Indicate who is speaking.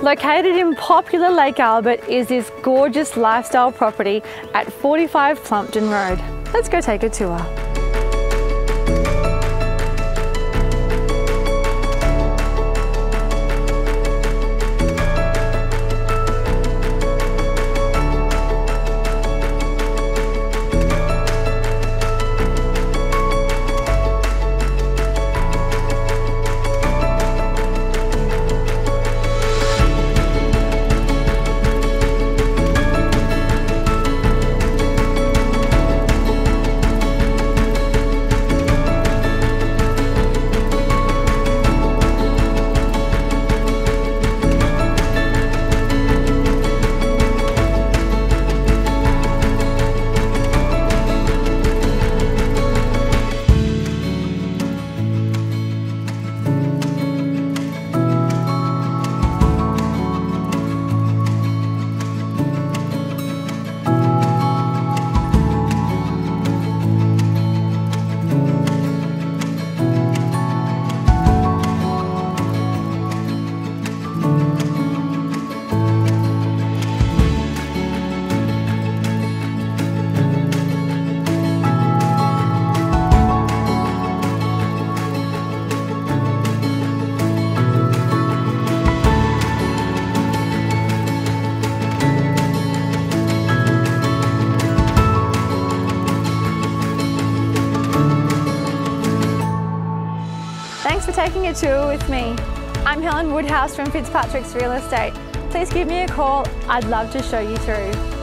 Speaker 1: Located in popular Lake Albert is this gorgeous lifestyle property at 45 Plumpton Road. Let's go take a tour. Thanks for taking a tour with me. I'm Helen Woodhouse from Fitzpatricks Real Estate. Please give me a call. I'd love to show you through.